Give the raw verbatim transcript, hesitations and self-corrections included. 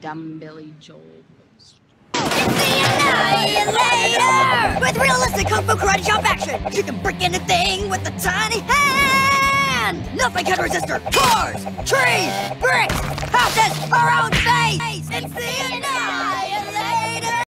dumb Billy Joel post. It's the Enielator! With realistic kung fu karate chop action, you can break anything with a tiny hand! Nothing can resist her! Cars, trees, bricks, houses, our own space! It's the